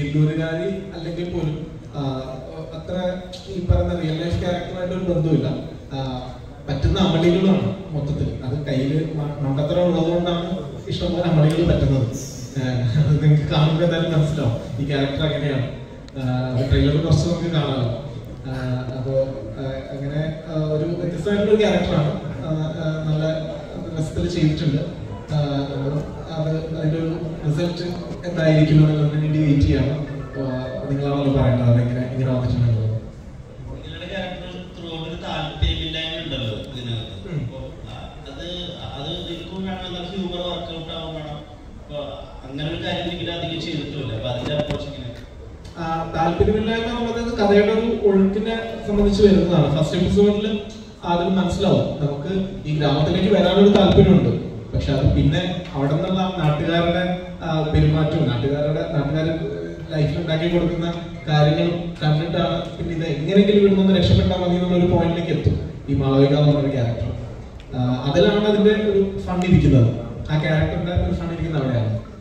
വെല്ലൂരുകാരി അല്ലെങ്കിൽ പോലും അത്ര ഈ പറയുന്ന റിയൽ ലൈഫ് ക്യാരക്ടറായിട്ട് ഒരു ബന്ധമില്ല. പറ്റുന്ന അമളികളാണ് മൊത്തത്തിൽ. അത് കയ്യിൽ മണ്ടത്തരം ഉള്ളതുകൊണ്ടാണ് ഇഷ്ടംപോലെ അമളികൾ പറ്റുന്നത്. അത് നിങ്ങൾക്ക് കാണുമ്പോൾ എന്തായാലും മനസ്സിലാവും ഈ ക്യാരക്ടർ എങ്ങനെയാണ്. ട്രെയിലർ കുറച്ച് നമുക്ക് കാണാമല്ലോ. അപ്പോൾ അങ്ങനെ ഒരു വ്യത്യസ്തമായിട്ടുള്ളൊരു ക്യാരക്ടറാണ്. നല്ല രസത്തിൽ ചെയ്തിട്ടുണ്ട്. അത് അതിൻ്റെ ഒരു റിസൾട്ട് എന്തായിരിക്കും എന്നുള്ളതിന് വേണ്ടി വെയിറ്റ് ചെയ്യാണ്. നിങ്ങളാണല്ലോ പറയേണ്ടത് അതെങ്ങനെ എങ്ങനെ വന്നിട്ടുണ്ടെന്നുള്ളത്. താല്പര്യമില്ലായ്മ എന്നുള്ളത് കഥയുടെ ഒരു ഒഴുക്കിനെ സംബന്ധിച്ച് വരുന്നതാണ്. ഫസ്റ്റ് എപ്പിസോഡിൽ അതിൽ മനസ്സിലാവും നമുക്ക് ഈ ഗ്രാമത്തിലേക്ക് വരാനൊരു താല്പര്യമുണ്ട്. പക്ഷെ അത് പിന്നെ അവിടെ നിന്നുള്ള നാട്ടുകാരുടെ പെരുമാറ്റവും നാട്ടുകാർ ലൈഫിൽ ഉണ്ടാക്കി കൊടുക്കുന്ന കാര്യങ്ങൾ കണ്ടിട്ടാണ് പിന്നെ ഇത് എങ്ങനെയെങ്കിലും ഇവിടെ നിന്ന് രക്ഷപ്പെട്ടാൽ മതി എന്നുള്ളൊരു പോയിന്റിലേക്ക് എത്തും ഈ മാളവിക എന്ന് പറഞ്ഞൊരു ക്യാരക്ടർ. അതിലാണ് അതിന്റെ ഒരു ഫണ്ട് ഇരിക്കുന്നത്. ആ ക്യാരക്ടറിന്റെ ഒരു ഫണ്ട് ഇരിക്കുന്നത് അവിടെയാണ്.